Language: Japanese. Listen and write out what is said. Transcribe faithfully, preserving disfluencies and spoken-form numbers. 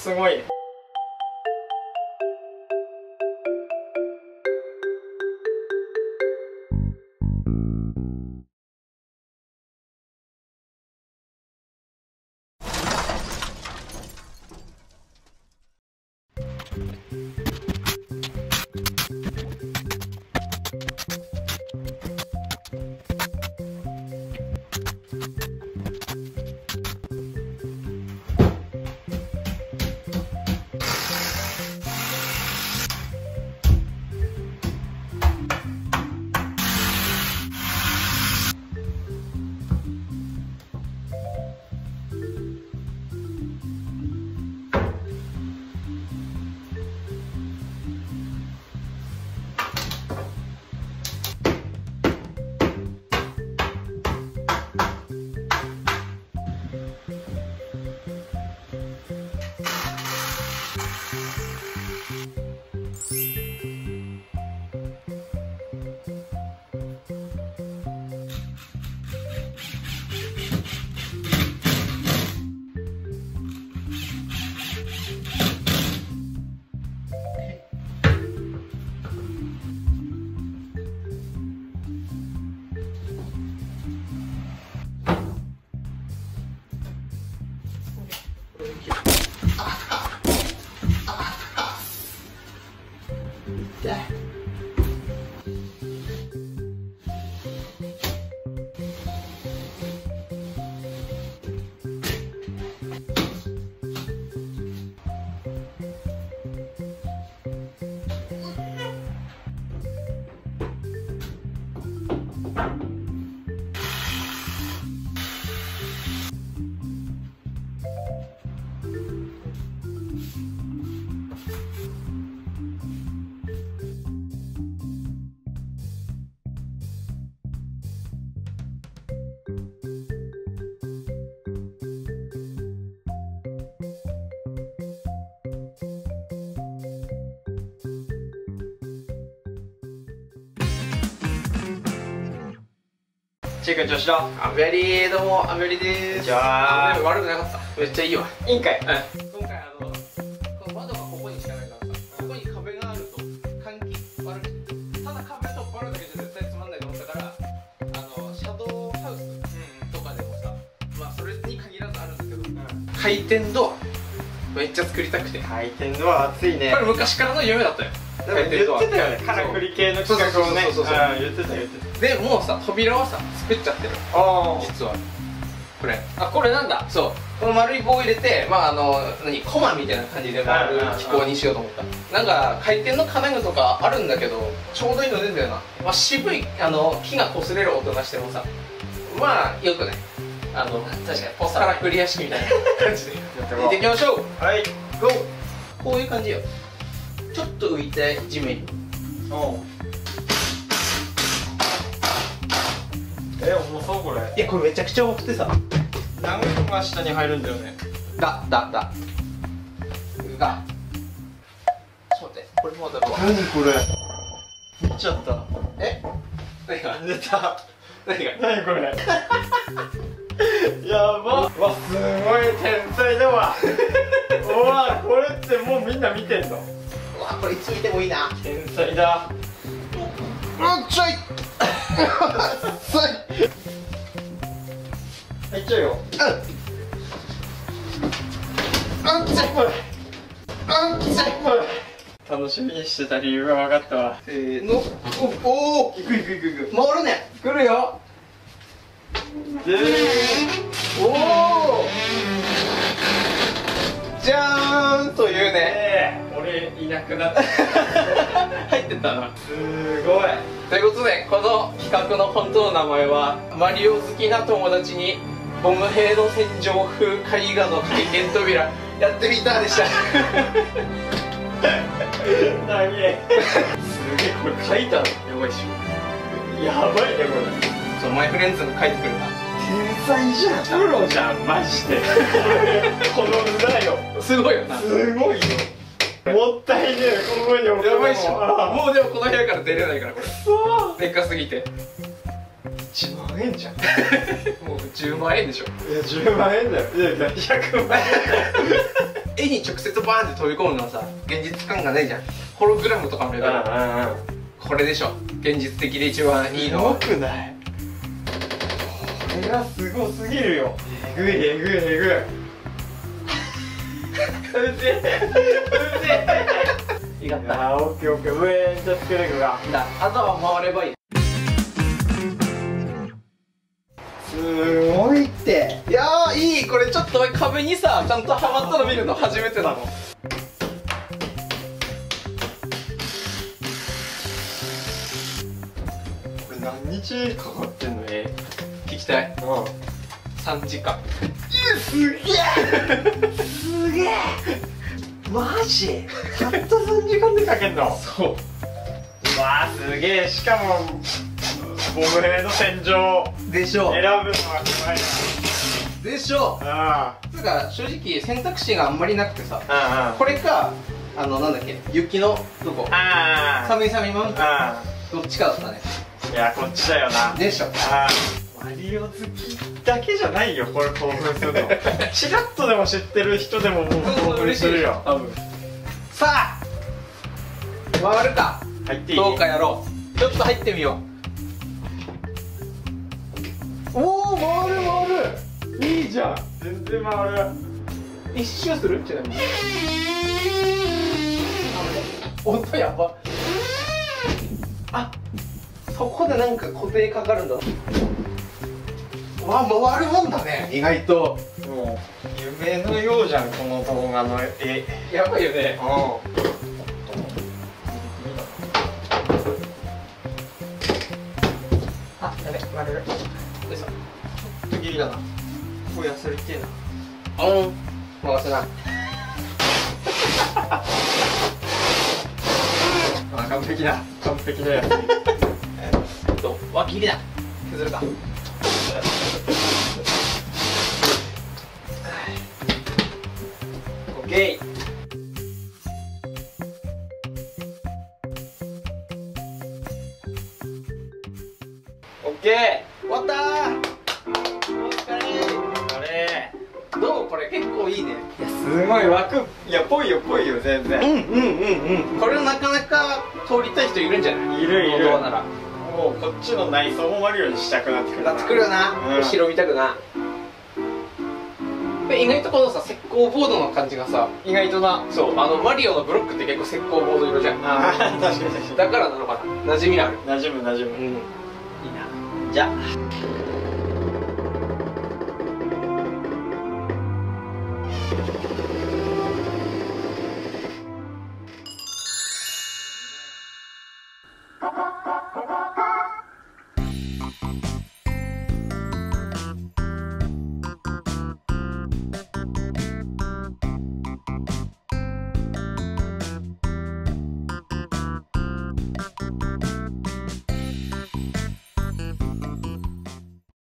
すごいね。 ちーくん調子どう？ アンベリー、どうもアンベリーでーす。 じゃあ悪くなかった。めっちゃいいわ。 いいんかい。うん。 今回あのこの窓がここにしかないからさ、ここに壁があると換気悪い。ただ壁とっ張るだけじゃ絶対つまんないと思ったから、あのシャドウハウスとかでもさ、まあそれに限らずあるんだけど、うん、回転ドアめっちゃ作りたくて。 回転ドア熱いね。 これ昔からの夢だったよ。 言ってたよね、からくり系の企画をね。 そうそうそうそう。 言ってた言ってた。 でもうさ、扉はさ作っちゃってる。 ああ。 実はこれ。 あ、これなんだ。 そう。この丸い棒を入れて、まああの何コマみたいな感じで回る機構にしようと思った。なんか回転の金具とかあるんだけど、ちょうどいいの出んだよな。まあ渋いあの木が擦れる音がしてもさ、まあよくね。あの確かにポスからクリア式みたいな感じでやっていきましょう。 はい。 ゴー。こういう感じよ。ちょっと浮いて地面に。 おう。え、重そうこれ。 いやこれめちゃくちゃ重くてさ。 何個が下に入るんだよね。 だだだ。が。ちょっと待って。これも当たるわ。 何これ。見ちゃった。 え？何が？ 出た。 何が？ 何これ。やば。わ、すごい天才だわ。うわ、これってもうみんな見てんの。 うわ、これいつ見てもいいな。 天才だ。 うんちょい。 入っちゃうよ。 うん。うんちょい。うんちょい。 楽しみにしてた理由が分かったわ。 せーの。おお。 いくいくいくいく。 回るね。来るよ。 でー。 おお。じゃーんというね。 えー、俺いなくなった。 入ってたな。 すごい。 ということでこの企画の本当の名前はマリオ好きな友達にボム兵の戦場風絵画の回転扉やってみたでした。 なげえ。すげえ、これ書いたのやばいっしょ。 やばいねこれ。 ちょマイフレンズが書いてくれた。 天才じゃん。プロじゃんマジで。この裏よ。 すごいよな。 すごいよ。もったいねえ、ここに置くの。 やばいっしょ。もうでもこの部屋から出れないからこれ。 そう。 でっかすぎて。 いちまんえんじゃん。 もうじゅうまんえんでしょ。 いやじゅうまんえんだよ。いやいやひゃくまんえんだよ。 絵に直接バーンって飛び込むのはさ現実感がないじゃん。ホログラムとかのレベル、これでしょ現実的で一番いいのは。 すごくない？これがすごすぎるよ。えぐいえぐいえぐい。うぜえうぜえ。いかった。あーオッケーオッケー。上じゃつけるがだ、あとは回ればいい。 すごいって。 いやーいい。これちょっと壁にさちゃんとはまったの見るの初めてなの。 これ何日かかってんの？え聞きたい。 うんさんじかん。 すげえすげえマジたったさんじかんでかけんの？ そう。 うわーすげえ。しかもゴムヘの天井でしょ選ぶのはうまいでしょ。 な。 つうか正直選択肢があんまりなくてさ、 うんうんこれかあのなんだっけ雪のどこあ寒い寒いマウンテンあどっちかだったね。 いやこっちだよな。 でしょ。 あマリオ好きだけじゃないよこれ興奮するの。チラッとでも知ってる人でももう興奮するよ多分。さあ回るか入っていい？ どうかやろう。ちょっと入ってみよおお回る回るいいじゃん。全然回る。 う。一周するちなみに。音やば。あ、そこでなんか固定かかるんだ。わ、回るもんだね意外と。 もう夢のようじゃんこの動画の絵。 やばいよね。 うんあ、やべ、回れる。よいしょ。 ちょっとギリだな。こうやされてえな。 オン。回せない。 あ完璧だ完璧だよ。 と、わ、ギリだ。削るか。 オッケー。オッケ終わったー。お疲ー。あれれ。どうこれ結構いいね。 いやすごい枠いやぽいよぽいよ全然。 うんうんうんうん。これなかなか通りたい人いるんじゃない？ いるいる。 どうなら。 もうこっちの内装もマリオにしたくなってくるな。 なってくるよな。 うん後ろ見たくな。で意外とこのさ石膏ボードの感じがさ、 意外とな。 そうあのマリオのブロックって結構石膏ボード色じゃん。 ああ確かに確かに。 だからなのかな。馴染みある。 馴染む馴染む。 うん。いいな。 じゃあ